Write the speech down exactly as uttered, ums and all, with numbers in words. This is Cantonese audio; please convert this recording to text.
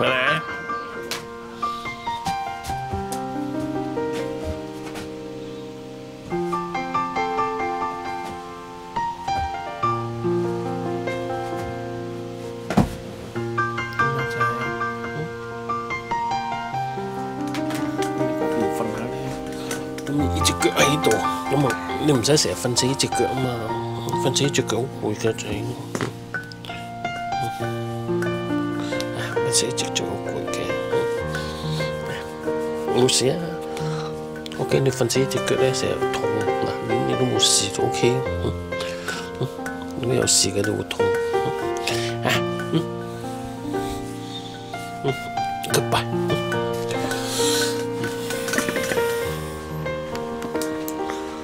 快來。咁呢隻腳喺度，咁啊你唔使成日瞓死呢隻腳啊嘛，瞓死呢隻腳好攰㗎仔。瞓死呢隻腳好攰嘅，冇事啊。我驚你瞓死呢隻腳咧成日痛，嗱你你都冇事就 OK。如果有事嘅都會痛。